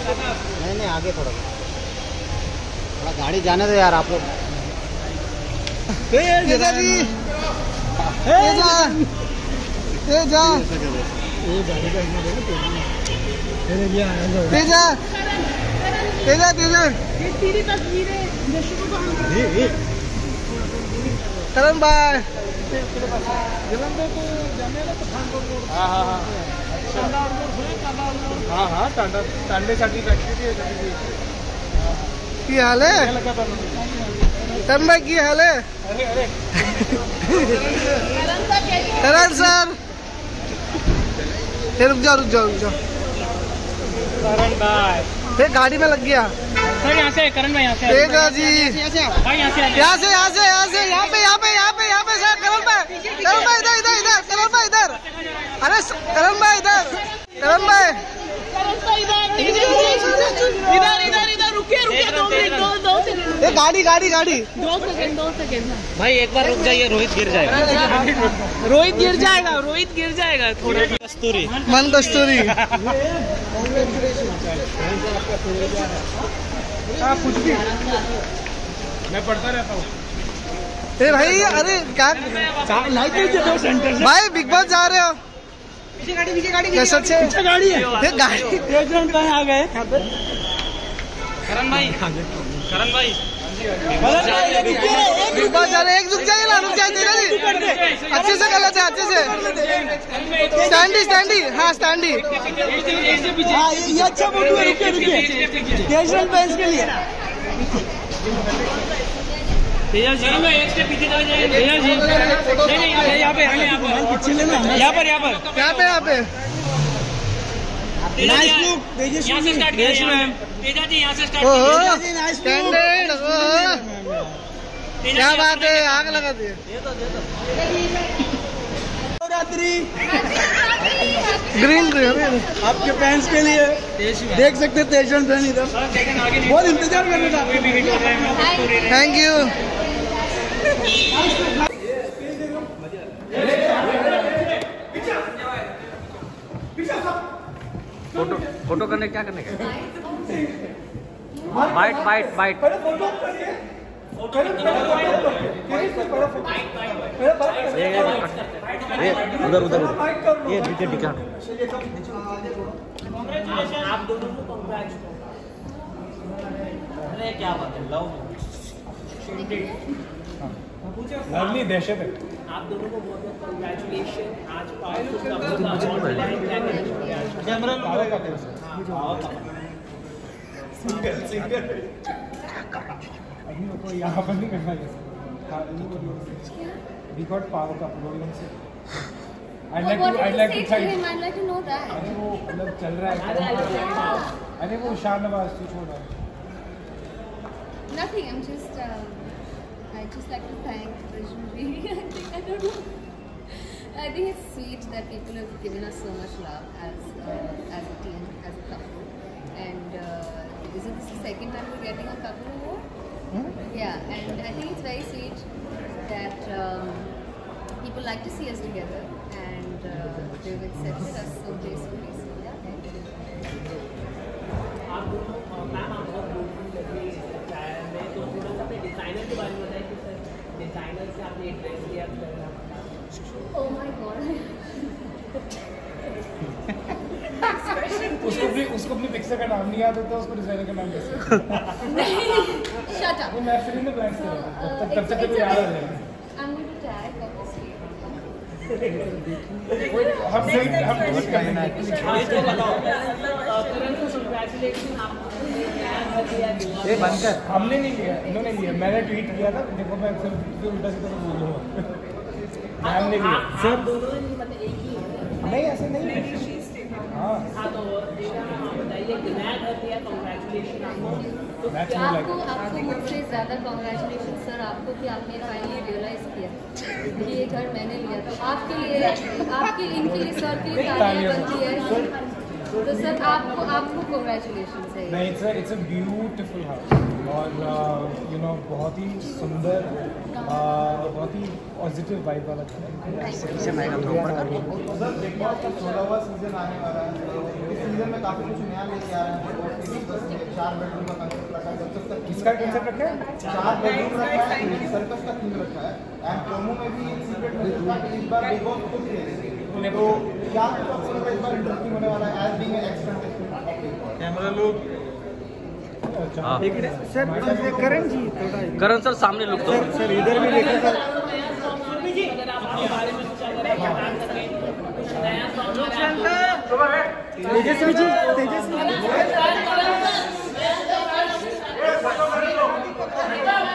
नहीं आगे थोड़ा गाड़ी जाने दो यार आप लोग। तेजा जी तेजा तेजा तेजा तेजा तेजा तेरी तस्वीर है करण भाई। हाँ टांडेसाठी की हाल है करण भाई की हाल है? करण सर रुक जाओ करण भाई गाड़ी में लग गया सर। यहाँ से करण भाई, यहाँ से तेजा जी भाई, यहाँ से यहाँ पे सर करण भाई इधर करण भाई इधर। अरे करण भाई इधर रुकिए 2 सेकंड। गाड़ी 2 सेकंड भाई एक बार रुक जाइए, रोहित गिर जाएगा थोड़ा। कस्तूरी मन कस्तूरी कुछ भी मैं पढ़ता रहता हूँ। भाई अरे क्या भाई बिग बॉस जा रहे हो? पीछे गाड़ी कैसे पीछे गाड़ी है? गाड़ी कहाँ आ गए? करण भाई बिग बॉस जा रहे। एक रुक जाइए तेजा जी, अच्छे से कर लेते हैं अच्छे से। स्टैंडी हाँ स्टैंडी ये अच्छा फोटो है। रुकिए कैजुअल फैंस के लिए तेजा जी मैं एक स्टेप पीछे चले जाएंगे। तेजा जी नहीं यहाँ पे नाइस लुक। यहाँ से स्टार्ट कीजिए तेजा जी, यहाँ से स्टार्ट स्टैंडर्ड। क्या बात है, आग लगा दी। ग्रीन आपके फैंस के लिए देख सकते हैं। तेजन फैन इधर बहुत इंतजार कर रहे थे। Thank you. फोटो करने क्या करने का? बाइट उधर ये टिका। आप दोनों को क्या बात है, लवली दहशत है। आप दोनों को बहुत कंग्रेचुलेशन। आज यहाँ पर नहीं करना we got power का प्रोग्राम से। I'd like to try. I'd like to know that. अरे वो मतलब चल रहा है। अरे वो शाहनवाज तू छोड़। Nothing. I just like to thank Rajni. I don't know. I think it's sweet that people have given us so much love as a team, as a couple. And this is the second time we're getting a couple award. Yeah, and I think it's very sweet that people like to see us together, and they've accepted us so gracefully. So yeah, thank you. Designer के बारे में बताइए कि sir designer से आपने एक dress लिया। Oh my God. उसको अपनी पिक्चर का नाम नहीं याद होता, उसको डिजाइनर का नाम कैसे? Shut up. वो मैं फिल्म में प्लान कर रहा था, तब तक तो याद आ जाएगा। I'm going to tag obviously. हम कुछ करना है। ये बनकर हमने नहीं लिया, इन्होंने लिया। मैंने ट्वीट किया था, देखो मैं फिर उल्टा सीधा बोल रहा हूँ। हमने लिया सर दोनों मतलब एक ही है। नहीं ऐसे नहीं। हाँ तो बताइए ग्रैंड होती है। कांग्रेचुलेशन आपको। आपको मुझसे ज़्यादा कांग्रेचुलेशन सर आपको कि आपने फाइनली रियलाइज़ किया कि ये घर मैंने लिया। तो आपके लिए इनके लिए सर के लिए तालियां बनती है। तो सर आपको congratulations है। नहीं, it's a beautiful house और you know बहुत ही सुंदर, बहुत ही पॉजिटिव वाइब वाला घर है। सीजन आएगा तो ऊपर करके सर बिग बॉस का 16वां सीजन आने वाला है, इस सीजन में काफी कुछ नया लेके आ रहे हैं। 4 बेडरूम का कंसेप्ट रखा है, जब तक किसका कंसेप्ट रखा है? 4 बेडरूम रखा है, सर्कस का थीम रखा है एंड प्रोमो में भी एक सीक्रेट मैसेज था कि इस बार बिग बॉस खुद खेलेंगे। तो क्या कुछ आपको लग रहा है इस बार इंटरेस्टिंग होने वाला है as being an ex contestant? Camera लोग हाँ सर करण जी थोड़ा करण सर सामने लुक दो सर इधर भी देखो सर। तेजस्वी जी तेजस्वी